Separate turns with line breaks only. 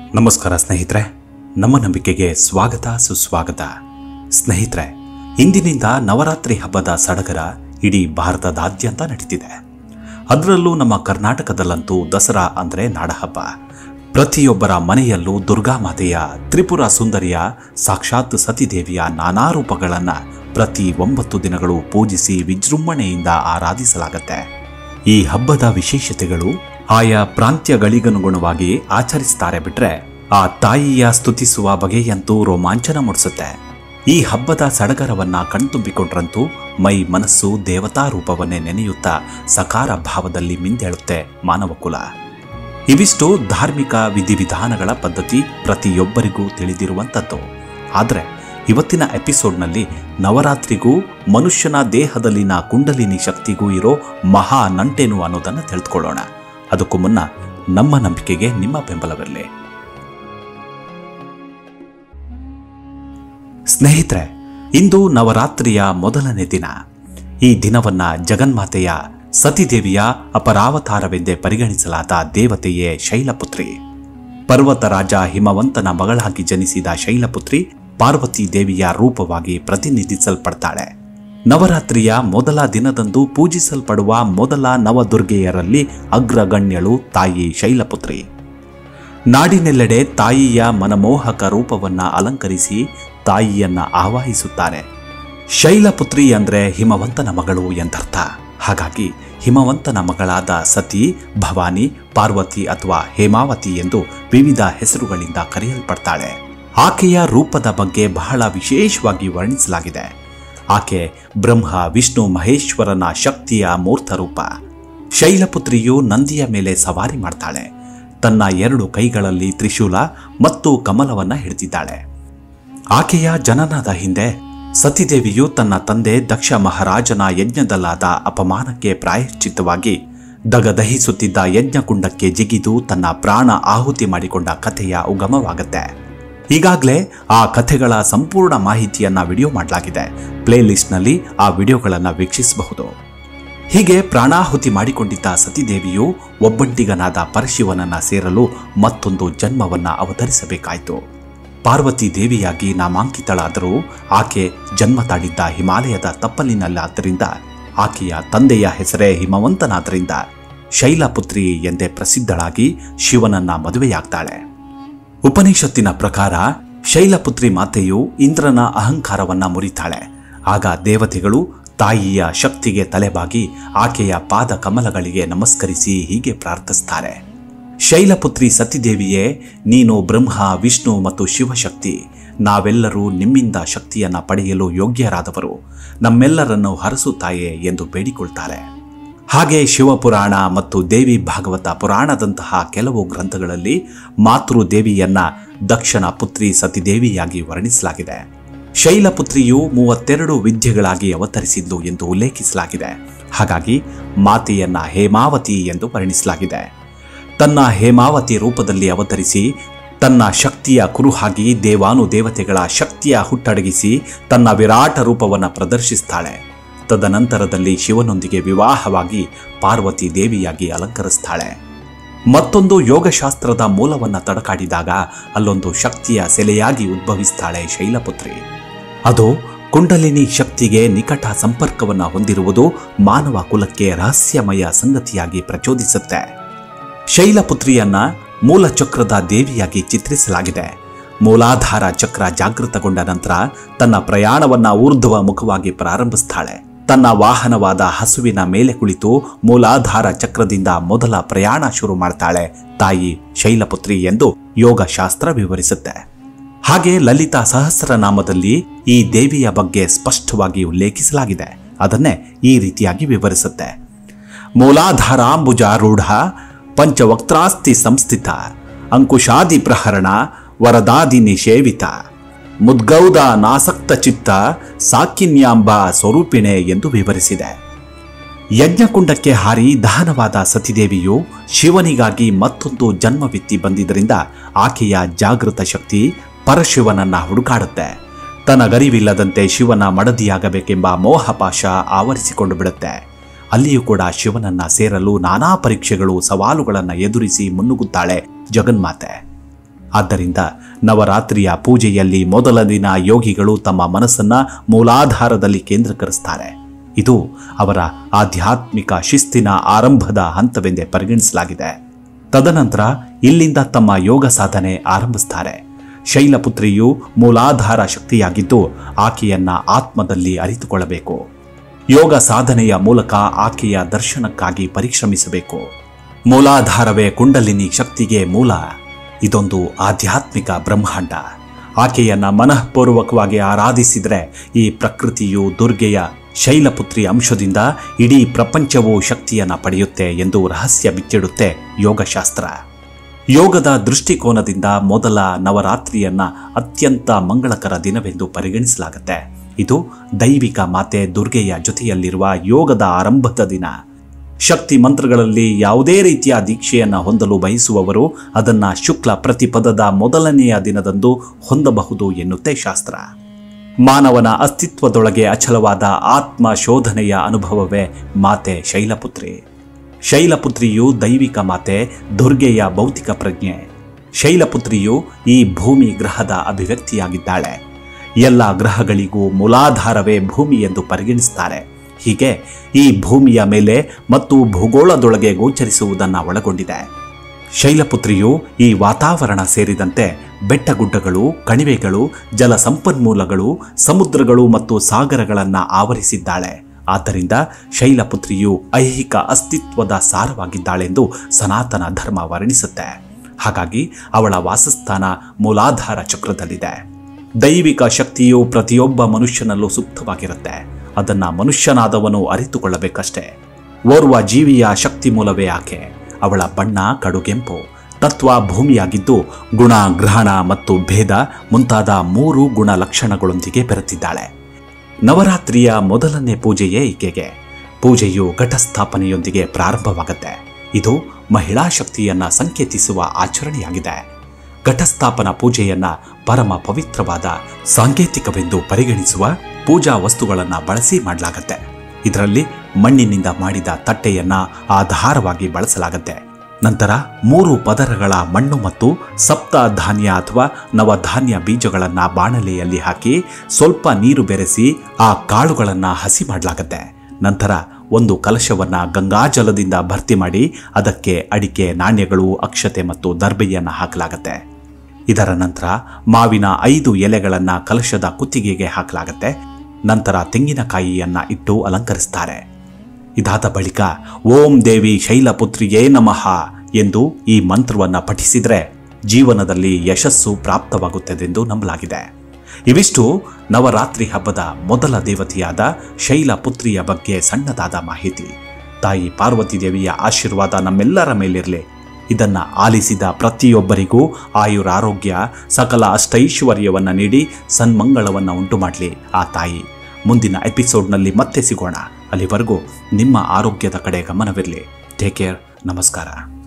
ನಮಸ್ಕಾರ ಸ್ನೇಹಿತರೆ, ನಮ್ಮ ನಂಬಿಕೆಗೆ ಸ್ವಾಗತ ಸುಸ್ವಾಗತ. ಸ್ನೇಹಿತರೆ, ಇಂದಿನಿಂದ ನವರಾತ್ರಿ ಹಬ್ಬದ ಸಡಗರ ಇಡೀ ಭಾರತದಾದ್ಯಂತ ನಡೀತಿದೆ. ಅದರಲ್ಲೂ ನಮ್ಮ ಕರ್ನಾಟಕದಲ್ಲಂತೂ ದಸರಾ ಅಂದರೆ ನಾಡಹಬ್ಬ. ಪ್ರತಿಯೊಬ್ಬರ ಮನೆಯಲ್ಲೂ ದುರ್ಗಾ ಮಾತೆಯ, ತ್ರಿಪುರ ಸುಂದರಿಯ, ಸಾಕ್ಷಾತ್ ಸತಿದೇವಿಯ ನಾನಾ ರೂಪಗಳನ್ನು ಪ್ರತಿ 9 ದಿನಗಳು ಪೂಜಿಸಿ ವಿಜೃಂಭಣೆಯಿಂದ ಆರಾಧಿಸಲಾಗುತ್ತೆ. ಈ ಹಬ್ಬದ ವಿಶೇಷತೆಗಳು ಆಯಾ ಪ್ರಾಂತ್ಯಗಳಿಗನುಗುಣವಾಗಿ ಆಚರಿಸ್ತಾರೆ ಬಿಟ್ರೆ ಆ ತಾಯಿಯ ಸ್ತುತಿಸುವ ಬಗೆಯಂತೂ ರೋಮಾಂಚನ ಮೂಡಿಸುತ್ತೆ. ಈ ಹಬ್ಬದ ಸಡಗರವನ್ನ ಕಣ್ತುಂಬಿಕೊಂಡ್ರಂತೂ ಮೈ ಮನಸ್ಸು ದೇವತಾ ರೂಪವನ್ನೇ ನೆನೆಯುತ್ತಾ ಸಕಾರ ಭಾವದಲ್ಲಿ ಮಿಂದೇಳುತ್ತೆ ಮಾನವ ಕುಲ. ಇವಿಷ್ಟು ಧಾರ್ಮಿಕ ವಿಧಿವಿಧಾನಗಳ ಪದ್ಧತಿ ಪ್ರತಿಯೊಬ್ಬರಿಗೂ ತಿಳಿದಿರುವಂಥದ್ದು. ಆದರೆ ಇವತ್ತಿನ ಎಪಿಸೋಡ್ನಲ್ಲಿ ನವರಾತ್ರಿಗೂ ಮನುಷ್ಯನ ದೇಹದಲ್ಲಿನ ಕುಂಡಲಿನಿ ಶಕ್ತಿಗೂ ಇರೋ ಮಹಾ ನಂಟೇನು ಅನ್ನೋದನ್ನು ತಿಳಿದುಕೊಳ್ಳೋಣ. ಅದಕ್ಕೂ ಮುನ್ನ ನಮ್ಮ ನಂಬಿಕೆಗೆ ನಿಮ್ಮ ಬೆಂಬಲವಿರಲಿ. ಸ್ನೇಹಿತರೆ, ಇಂದು ನವರಾತ್ರಿಯ ಮೊದಲನೇ ದಿನ. ಈ ದಿನವನ್ನ ಜಗನ್ಮಾತೆಯ ಸತಿದೇವಿಯ ಅಪರಾವತಾರವೆಂದೇ ಪರಿಗಣಿಸಲಾದ ದೇವತೆಯೇ ಶೈಲಪುತ್ರಿ. ಪರ್ವತರಾಜ ಹಿಮವಂತನ ಮಗಳಾಗಿ ಜನಿಸಿದ ಶೈಲಪುತ್ರಿ ಪಾರ್ವತಿ ದೇವಿಯ ರೂಪವಾಗಿ ಪ್ರತಿನಿಧಿಸಲ್ಪಡ್ತಾಳೆ. ನವರಾತ್ರಿಯ ಮೊದಲ ದಿನದಂದು ಪೂಜಿಸಲ್ಪಡುವ ಮೊದಲ ನವದುರ್ಗೆಯರಲ್ಲಿ ಅಗ್ರಗಣ್ಯಳು ತಾಯಿ ಶೈಲಪುತ್ರಿ. ನಾಡಿನೆಲ್ಲೆಡೆ ತಾಯಿಯ ಮನಮೋಹಕ ರೂಪವನ್ನ ಅಲಂಕರಿಸಿ ತಾಯಿಯನ್ನ ಆವಾಹಿಸುತ್ತಾರೆ. ಶೈಲಪುತ್ರಿ ಅಂದ್ರೆ ಹಿಮವಂತನ ಮಗಳು ಎಂದರ್ಥ. ಹಾಗಾಗಿ ಹಿಮವಂತನ ಮಗಳಾದ ಸತಿ, ಭವಾನಿ, ಪಾರ್ವತಿ ಅಥವಾ ಹೇಮಾವತಿ ಎಂದು ವಿವಿಧ ಹೆಸರುಗಳಿಂದ ಕರೆಯಲ್ಪಡ್ತಾಳೆ. ಆಕೆಯ ರೂಪದ ಬಗ್ಗೆ ಬಹಳ ವಿಶೇಷವಾಗಿ ವರ್ಣಿಸಲಾಗಿದೆ. ಆಕೆ ಬ್ರಹ್ಮ, ವಿಷ್ಣು, ಮಹೇಶ್ವರನ ಶಕ್ತಿಯ ಮೂರ್ತ ರೂಪ. ಶೈಲಪುತ್ರಿಯು ನಂದಿಯ ಮೇಲೆ ಸವಾರಿ ಮಾಡ್ತಾಳೆ. ತನ್ನ 2 ಕೈಗಳಲ್ಲಿ ತ್ರಿಶೂಲ ಮತ್ತು ಕಮಲವನ್ನ ಹಿಡಿದಿದ್ದಾಳೆ. ಆಕೆಯ ಜನನದ ಹಿಂದೆ ಸತಿದೇವಿಯು ತನ್ನ ತಂದೆ ದಕ್ಷ ಮಹಾರಾಜನ ಯಜ್ಞದಲ್ಲಾದ ಅಪಮಾನಕ್ಕೆ ಪ್ರಾಯಶ್ಚಿತ್ತವಾಗಿ ದಗದಹಿಸುತ್ತಿದ್ದ ಯಜ್ಞಕುಂಡಕ್ಕೆ ಜಿಗಿದು ತನ್ನ ಪ್ರಾಣ ಆಹುತಿ ಮಾಡಿಕೊಂಡ ಕಥೆಯ ಉಗಮವಾಗುತ್ತೆ. ಈಗಾಗಲೇ ಆ ಕಥೆಗಳ ಸಂಪೂರ್ಣ ಮಾಹಿತಿಯನ್ನ ವಿಡಿಯೋ ಮಾಡಲಾಗಿದೆ. ಪ್ಲೇಲಿಸ್ಟ್ನಲ್ಲಿ ಆ ವಿಡಿಯೋಗಳನ್ನು ವೀಕ್ಷಿಸಬಹುದು. ಹೀಗೆ ಪ್ರಾಣಾಹುತಿ ಮಾಡಿಕೊಂಡಿದ್ದ ಸತಿದೇವಿಯು ಒಬ್ಬಂಟಿಗನಾದ ಪರಶಿವನನ್ನ ಸೇರಲು ಮತ್ತೊಂದು ಜನ್ಮವನ್ನ ಅವತರಿಸಬೇಕಾಯಿತು. ಪಾರ್ವತಿ ದೇವಿಯಾಗಿ ನಾಮಾಂಕಿತಳಾದರೂ ಆಕೆ ಜನ್ಮ ತಾಳಿದ್ದ ಹಿಮಾಲಯದ ತಪ್ಪಲಿನಲ್ಲಾದ್ದರಿಂದ ಆಕೆಯ ತಂದೆಯ ಹೆಸರೇ ಹಿಮವಂತನಾದ್ದರಿಂದ ಶೈಲಪುತ್ರಿ ಎಂದೇ ಪ್ರಸಿದ್ಧಳಾಗಿ ಶಿವನನ್ನ ಮದುವೆಯಾಗ್ತಾಳೆ. ಉಪನಿಷತ್ತಿನ ಪ್ರಕಾರ ಶೈಲಪುತ್ರಿ ಮಾತೆಯು ಇಂದ್ರನ ಅಹಂಕಾರವನ್ನ ಮುರಿತಾಳೆ. ಆಗ ದೇವತೆಗಳು ತಾಯಿಯ ಶಕ್ತಿಗೆ ತಲೆಬಾಗಿ ಆಕೆಯ ಪಾದ ಕಮಲಗಳಿಗೆ ನಮಸ್ಕರಿಸಿ ಹೀಗೆ ಪ್ರಾರ್ಥಿಸ್ತಾರೆ: ಶೈಲಪುತ್ರಿ ಸತಿದೇವಿಯೇ, ನೀನು ಬ್ರಹ್ಮ, ವಿಷ್ಣು ಮತ್ತು ಶಿವಶಕ್ತಿ. ನಾವೆಲ್ಲರೂ ನಿಮ್ಮಿಂದ ಶಕ್ತಿಯನ್ನ ಪಡೆಯಲು ಯೋಗ್ಯರಾದವರು. ನಮ್ಮೆಲ್ಲರನ್ನು ಹರಸುತ್ತಾಯೆ ಎಂದು ಬೇಡಿಕೊಳ್ತಾರೆ. ಹಾಗೆ ಶಿವಪುರಾಣ ಮತ್ತು ದೇವಿ ಭಾಗವತ ಪುರಾಣದಂತಹ ಕೆಲವು ಗ್ರಂಥಗಳಲ್ಲಿ ಮಾತೃದೇವಿಯನ್ನ ದಕ್ಷನ ಪುತ್ರಿ ಸತಿದೇವಿಯಾಗಿ ವರ್ಣಿಸಲಾಗಿದೆ. ಶೈಲಪುತ್ರಿಯು 32 ವಿದ್ಯೆಗಳಾಗಿ ಅವತರಿಸಿದ್ದು ಎಂದು ಉಲ್ಲೇಖಿಸಲಾಗಿದೆ. ಹಾಗಾಗಿ ಮಾತೆಯನ್ನ ಹೇಮಾವತಿ ಎಂದು ವರ್ಣಿಸಲಾಗಿದೆ. ತನ್ನ ಹೇಮಾವತಿ ರೂಪದಲ್ಲಿ ಅವತರಿಸಿ ತನ್ನ ಶಕ್ತಿಯ ಕುರುಹಾಗಿ ದೇವಾನುದೇವತೆಗಳ ಶಕ್ತಿಯ ಹುಟ್ಟಡಗಿಸಿ ತನ್ನ ವಿರಾಟ ರೂಪವನ್ನು ಪ್ರದರ್ಶಿಸ್ತಾಳೆ. ತದನಂತರದಲ್ಲಿ ಶಿವನೊಂದಿಗೆ ವಿವಾಹವಾಗಿ ಪಾರ್ವತಿ ದೇವಿಯಾಗಿ ಅಲಂಕರಿಸ್ತಾಳೆ. ಮತ್ತೊಂದು ಯೋಗಶಾಸ್ತ್ರದ ಮೂಲವನ್ನ ತಡಕಾಡಿದಾಗ ಅಲ್ಲೊಂದು ಶಕ್ತಿಯ ಸೆಲೆಯಾಗಿ ಉದ್ಭವಿಸ್ತಾಳೆ ಶೈಲಪುತ್ರಿ. ಅದು ಕುಂಡಲಿನಿ ಶಕ್ತಿಗೆ ನಿಕಟ ಸಂಪರ್ಕವನ್ನ ಹೊಂದಿರುವುದು ಮಾನವ ಕುಲಕ್ಕೆ ರಹಸ್ಯಮಯ ಸಂಗತಿಯಾಗಿ ಪ್ರಚೋದಿಸುತ್ತೆ. ಶೈಲಪುತ್ರಿಯನ್ನ ಮೂಲ ಚಕ್ರದ ದೇವಿಯಾಗಿ ಚಿತ್ರಿಸಲಾಗಿದೆ. ಮೂಲಾಧಾರ ಚಕ್ರ ಜಾಗೃತಗೊಂಡ ನಂತರ ತನ್ನ ಪ್ರಯಾಣವನ್ನ ಊರ್ಧ್ವ ಮುಖವಾಗಿ ಪ್ರಾರಂಭಿಸ್ತಾಳೆ. ತನ್ನ ವಾಹನವಾದ ಹಸುವಿನ ಮೇಲೆ ಕುಳಿತು ಮೂಲಾಧಾರ ಚಕ್ರದಿಂದ ಮೊದಲ ಪ್ರಯಾಣ ಶುರು ಮಾಡ್ತಾಳೆ ತಾಯಿ ಶೈಲಪುತ್ರಿ ಎಂದು ಯೋಗಶಾಸ್ತ್ರ ವಿವರಿಸುತ್ತೆ. ಹಾಗೆ ಲಲಿತಾ ಸಹಸ್ರನಾಮದಲ್ಲಿ ಈ ದೇವಿಯ ಬಗ್ಗೆ ಸ್ಪಷ್ಟವಾಗಿ ಉಲ್ಲೇಖಿಸಲಾಗಿದೆ. ಅದನ್ನೇ ಈ ರೀತಿಯಾಗಿ ವಿವರಿಸುತ್ತೆ: ಮೂಲಾಧಾರಾಂಬುಜಾರೂಢ ಪಂಚವಕ್ತ್ರಾಸ್ತಿ ಸಂಸ್ಥಿತ ಅಂಕುಶಾದಿ ಪ್ರಹರಣ ವರದಾದಿ ನಿಷೇವಿತ ಮುದ್ಗೌದ ನಾಸಕ್ತ ಚಿತ್ತ ಸಾಕಿನ್ಯಾಂಬ ಸ್ವರೂಪಿಣೆ ಎಂದು ವಿವರಿಸಿದೆ. ಯಜ್ಞಕುಂಡಕ್ಕೆ ಹಾರಿ ದಹನವಾದ ಸತಿದೇವಿಯು ಶಿವನಿಗಾಗಿ ಮತ್ತೊಂದು ಜನ್ಮವಿತ್ತಿ ಬಂದಿದ್ದರಿಂದ ಆಕೆಯ ಜಾಗೃತ ಶಕ್ತಿ ಪರಶಿವನನ್ನ ಹುಡುಕಾಡುತ್ತೆ. ತನಗರಿವಿಲ್ಲದಂತೆ ಶಿವನ ಮಡದಿಯಾಗಬೇಕೆಂಬ ಮೋಹಪಾಶ ಆವರಿಸಿಕೊಂಡು ಬಿಡುತ್ತೆ. ಅಲ್ಲಿಯೂ ಕೂಡ ಶಿವನನ್ನ ಸೇರಲು ನಾನಾ ಪರೀಕ್ಷೆಗಳು ಸವಾಲುಗಳನ್ನು ಎದುರಿಸಿ ಮುನ್ನುಗ್ಗುತ್ತಾಳೆ ಜಗನ್ಮಾತೆ. ಆದ್ದರಿಂದ ನವರಾತ್ರಿಯ ಪೂಜೆಯಲ್ಲಿ ಮೊದಲ ದಿನ ಯೋಗಿಗಳು ತಮ್ಮ ಮನಸ್ಸನ್ನ ಮೂಲಾಧಾರದಲ್ಲಿ ಕೇಂದ್ರೀಕರಿಸುತ್ತಾರೆ. ಇದು ಅವರ ಆಧ್ಯಾತ್ಮಿಕ ಶಿಸ್ತಿನ ಆರಂಭದ ಹಂತವೆಂದೇ ಪರಿಗಣಿಸಲಾಗಿದೆ. ತದನಂತರ ಇಲ್ಲಿಂದ ತಮ್ಮ ಯೋಗ ಸಾಧನೆ ಆರಂಭಿಸುತ್ತಾರೆ. ಶೈಲಪುತ್ರಿಯು ಮೂಲಾಧಾರ ಶಕ್ತಿಯಾಗಿದ್ದು ಆಕೆಯನ್ನ ಆತ್ಮದಲ್ಲಿ ಅರಿತುಕೊಳ್ಳಬೇಕು. ಯೋಗ ಸಾಧನೆಯ ಮೂಲಕ ಆಕೆಯ ದರ್ಶನಕ್ಕಾಗಿ ಪರಿಶ್ರಮಿಸಬೇಕು. ಮೂಲಾಧಾರವೇ ಕುಂಡಲಿನಿ ಶಕ್ತಿಗೆ ಮೂಲ. ಇದೊಂದು ಆಧ್ಯಾತ್ಮಿಕ ಬ್ರಹ್ಮಾಂಡ. ಆಕೆಯನ್ನ ಮನಃಪೂರ್ವಕವಾಗಿ ಆರಾಧಿಸಿದರೆ ಈ ಪ್ರಕೃತಿಯು ದುರ್ಗೆಯ ಶೈಲಪುತ್ರಿ ಅಂಶದಿಂದ ಇಡೀ ಪ್ರಪಂಚವು ಶಕ್ತಿಯನ್ನು ಪಡೆಯುತ್ತೆ ಎಂದು ರಹಸ್ಯ ಬಿಚ್ಚಿಡುತ್ತೆ ಯೋಗಶಾಸ್ತ್ರ. ಯೋಗದ ದೃಷ್ಟಿಕೋನದಿಂದ ಮೊದಲ ನವರಾತ್ರಿಯನ್ನ ಅತ್ಯಂತ ಮಂಗಳಕರ ದಿನವೆಂದು ಪರಿಗಣಿಸಲಾಗುತ್ತೆ. ಇದು ದೈವಿಕ ಮಾತೆ ದುರ್ಗೆಯ ಜೊತೆಯಲ್ಲಿರುವ ಯೋಗದ ಆರಂಭದ ದಿನ. ಶಕ್ತಿ ಮಂತ್ರಗಳಲ್ಲಿ ಯಾವುದೇ ರೀತಿಯ ದೀಕ್ಷೆಯನ್ನು ಹೊಂದಲು ಬಯಸುವವರು ಅದನ್ನು ಶುಕ್ಲ ಪ್ರತಿಪದದ ಮೊದಲನೆಯ ದಿನದಂದು ಹೊಂದಬಹುದು ಎನ್ನುತ್ತೆ ಶಾಸ್ತ್ರ. ಮಾನವನ ಅಸ್ತಿತ್ವದೊಳಗೆ ಅಚಲವಾದ ಆತ್ಮ ಶೋಧನೆಯ ಅನುಭವವೇ ಮಾತೆ ಶೈಲಪುತ್ರಿ. ಶೈಲಪುತ್ರಿಯು ದೈವಿಕ ಮಾತೆ, ದುರ್ಗೆಯ ಭೌತಿಕ ಪ್ರಜ್ಞೆ. ಶೈಲಪುತ್ರಿಯು ಈ ಭೂಮಿ ಗ್ರಹದ ಅಭಿವ್ಯಕ್ತಿಯಾಗಿದ್ದಾಳೆ. ಎಲ್ಲ ಗ್ರಹಗಳಿಗೂ ಮೂಲಾಧಾರವೇ ಭೂಮಿ ಎಂದು ಪರಿಗಣಿಸುತ್ತಾರೆ. ಹೀಗೆ ಈ ಭೂಮಿಯ ಮೇಲೆ ಮತ್ತು ಭೂಗೋಳದೊಳಗೆ ಗೋಚರಿಸುವುದನ್ನು ಒಳಗೊಂಡಿದೆ. ಶೈಲಪುತ್ರಿಯು ಈ ವಾತಾವರಣ ಸೇರಿದಂತೆ ಬೆಟ್ಟಗುಡ್ಡಗಳು, ಕಣಿವೆಗಳು, ಜಲ ಸಂಪನ್ಮೂಲಗಳು, ಸಮುದ್ರಗಳು ಮತ್ತು ಸಾಗರಗಳನ್ನು ಆವರಿಸಿದ್ದಾಳೆ. ಆದ್ದರಿಂದ ಶೈಲಪುತ್ರಿಯು ಐಹಿಕ ಅಸ್ತಿತ್ವದ ಸಾರವಾಗಿದ್ದಾಳೆಂದು ಸನಾತನ ಧರ್ಮ ವರ್ಣಿಸುತ್ತೆ. ಹಾಗಾಗಿ ಅವಳ ವಾಸಸ್ಥಾನ ಮೂಲಾಧಾರ ಚಕ್ರದಲ್ಲಿದೆ. ದೈವಿಕ ಶಕ್ತಿಯು ಪ್ರತಿಯೊಬ್ಬ ಮನುಷ್ಯನಲ್ಲೂ ಸುಪ್ತವಾಗಿರುತ್ತೆ. ಅದನ್ನು ಮನುಷ್ಯನಾದವನು ಅರಿತುಕೊಳ್ಳಬೇಕಷ್ಟೇ. ಓರ್ವ ಜೀವಿಯ ಶಕ್ತಿ ಮೂಲವೇ ಆಕೆ. ಅವಳ ಬಣ್ಣ ಕಡುಗೆಂಪು. ತತ್ವ ಭೂಮಿಯಾಗಿದ್ದು ಗುಣ, ಗ್ರಹಣ ಮತ್ತು ಭೇದ ಮುಂತಾದ 3 ಗುಣ ಲಕ್ಷಣಗಳೊಂದಿಗೆ ಬೆರೆತಿದ್ದಾಳೆ. ನವರಾತ್ರಿಯ ಮೊದಲನೇ ಪೂಜೆಯೇ ಈಕೆಗೆ. ಪೂಜೆಯು ಘಟಸ್ಥಾಪನೆಯೊಂದಿಗೆ ಪ್ರಾರಂಭವಾಗುತ್ತೆ. ಇದು ಮಹಿಳಾ ಶಕ್ತಿಯನ್ನ ಸಂಕೇತಿಸುವ ಆಚರಣೆಯಾಗಿದೆ. ಘಟಸ್ಥಾಪನಾ ಪೂಜೆಯನ್ನ ಪರಮ ಪವಿತ್ರವಾದ ಸಾಂಕೇತಿಕವೆಂದು ಪರಿಗಣಿಸುವ ಪೂಜಾ ವಸ್ತುಗಳನ್ನು ಬಳಸಿ ಮಾಡಲಾಗುತ್ತೆ. ಇದರಲ್ಲಿ ಮಣ್ಣಿನಿಂದ ಮಾಡಿದ ತಟ್ಟೆಯನ್ನ ಆಧಾರವಾಗಿ ಬಳಸಲಾಗುತ್ತೆ. ನಂತರ 3 ಪದರಗಳ ಮಣ್ಣು ಮತ್ತು ಸಪ್ತಧಾನ್ಯ ಅಥವಾ ನವಧಾನ್ಯ ಬೀಜಗಳನ್ನು ಬಾಣಲೆಯಲ್ಲಿ ಹಾಕಿ ಸ್ವಲ್ಪ ನೀರು ಬೆರೆಸಿ ಆ ಕಾಳುಗಳನ್ನು ಹಸಿ ಮಾಡಲಾಗುತ್ತೆ. ನಂತರ ಒಂದು ಕಲಶವನ್ನು ಗಂಗಾಜಲದಿಂದ ಭರ್ತಿ ಮಾಡಿ ಅದಕ್ಕೆ ಅಡಿಕೆ, ನಾಣ್ಯಗಳು, ಅಕ್ಷತೆ ಮತ್ತು ದರ್ಬೆಯನ್ನು ಹಾಕಲಾಗುತ್ತೆ. ಇದರ ನಂತರ ಮಾವಿನ 5 ಎಲೆಗಳನ್ನು ಕಲಶದ ಕುತ್ತಿಗೆಗೆ ಹಾಕಲಾಗುತ್ತೆ. ನಂತರ ತೆಂಗಿನಕಾಯಿಯನ್ನ ಇಟ್ಟು ಅಲಂಕರಿಸುತ್ತಾರೆ. ಇದಾದ ಬಳಿಕ ಓಂ ದೇವಿ ಶೈಲಪುತ್ರಿಯೇ ನಮಃ ಎಂದು ಈ ಮಂತ್ರವನ್ನು ಪಠಿಸಿದರೆ ಜೀವನದಲ್ಲಿ ಯಶಸ್ಸು ಪ್ರಾಪ್ತವಾಗುತ್ತದೆಂದು ನಂಬಲಾಗಿದೆ. ಇವಿಷ್ಟು ನವರಾತ್ರಿ ಹಬ್ಬದ ಮೊದಲ ದೇವತೆಯಾದ ಶೈಲಪುತ್ರಿಯ ಬಗ್ಗೆ ಸಣ್ಣದಾದ ಮಾಹಿತಿ. ತಾಯಿ ಪಾರ್ವತಿ ದೇವಿಯ ಆಶೀರ್ವಾದ ನಮ್ಮೆಲ್ಲರ ಮೇಲಿರಲಿ. ಇದನ್ನ ಆಲಿಸಿದ ಪ್ರತಿಯೊಬ್ಬರಿಗೂ ಆಯುರಾರೋಗ್ಯ, ಸಕಲ ಅಷ್ಟೈಶ್ವರ್ಯವನ್ನು ನೀಡಿ ಸನ್ಮಂಗಳವನ್ನು ಉಂಟು ಮಾಡಲಿ ಆ ತಾಯಿ. ಮುಂದಿನ ಎಪಿಸೋಡ್ನಲ್ಲಿ ಮತ್ತೆ ಸಿಗೋಣ. ಅಲ್ಲಿವರೆಗೂ ನಿಮ್ಮ ಆರೋಗ್ಯದ ಕಡೆ ಗಮನವಿರಲಿ. Take care. ನಮಸ್ಕಾರ.